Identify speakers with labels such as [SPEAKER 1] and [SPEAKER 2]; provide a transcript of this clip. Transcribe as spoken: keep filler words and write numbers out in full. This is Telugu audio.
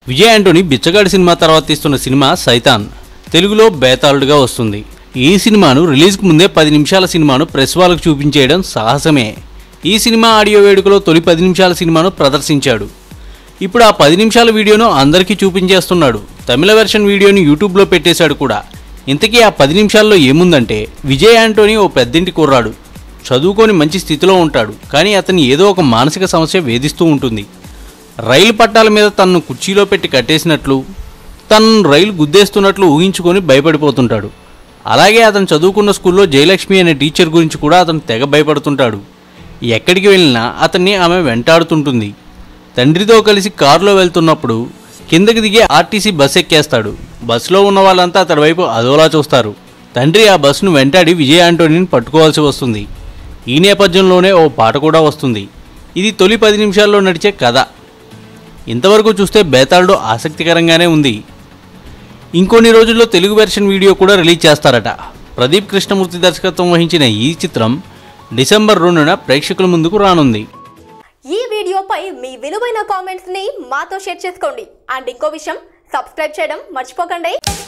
[SPEAKER 1] విజయ్ యాంటోనీ బిచ్చగాడు సినిమా తర్వాత తీస్తున్న సినిమా సైతాన్ తెలుగులో బేతాళుడుగా వస్తుంది. ఈ సినిమాను రిలీజ్కు ముందే పది నిమిషాల సినిమాను ప్రెస్ వాళ్ళకు చూపించేయడం సాహసమే. ఈ సినిమా ఆడియో వేడుకలో తొలి పది నిమిషాల సినిమాను ప్రదర్శించాడు. ఇప్పుడు ఆ పది నిమిషాల వీడియోను అందరికీ చూపించేస్తున్నాడు. తమిళ వెర్షన్ వీడియోని యూట్యూబ్లో పెట్టేశాడు కూడా. ఇంతకీ ఆ పది నిమిషాల్లో ఏముందంటే, విజయ్ యాంటోనీ ఓ పెద్దింటి కుర్రాడు, చదువుకొని మంచి స్థితిలో ఉంటాడు. కానీ అతన్ని ఏదో ఒక మానసిక సమస్య వేధిస్తూ ఉంటుంది. రైలు పట్టాల మీద తనను కుర్చీలో పెట్టి కట్టేసినట్లు, తనను రైలు గుద్దేస్తున్నట్లు ఊహించుకొని భయపడిపోతుంటాడు. అలాగే అతను చదువుకున్న స్కూల్లో జయలక్ష్మి అనే టీచర్ గురించి కూడా అతను తెగ భయపడుతుంటాడు. ఎక్కడికి వెళ్ళినా అతన్ని ఆమె వెంటాడుతుంటుంది. తండ్రితో కలిసి కారులో వెళ్తున్నప్పుడు కిందకి దిగి ఆర్టీసీ బస్ ఎక్కేస్తాడు. బస్సులో ఉన్న వాళ్ళంతా అతడి వైపు అదోలా చూస్తారు. తండ్రి ఆ బస్సును వెంటాడి విజయ్ యాంటోనీని పట్టుకోవాల్సి వస్తుంది. ఈ నేపథ్యంలోనే ఓ పాట కూడా వస్తుంది. ఇది తొలి పది నిమిషాల్లో నడిచే కథ. ఇంతవరకు చూస్తే బేతాళుడు ఆసక్తికరంగానే ఉంది. ఇంకొన్ని రోజుల్లో తెలుగు వెర్షన్ వీడియో కూడా రిలీజ్ చేస్తారట. ప్రదీప్ కృష్ణమూర్తి దర్శకత్వం వహించిన ఈ చిత్రం డిసెంబర్ రెండున ప్రేక్షకుల ముందుకు రానుంది.
[SPEAKER 2] ఈ వీడియోపై మీ విలువైన కామెంట్స్ ని మాతో షేర్ చేసుకోండి. అండ్ ఇంకో విషయం, సబ్స్క్రైబ్ చేయడం మర్చిపోకండి.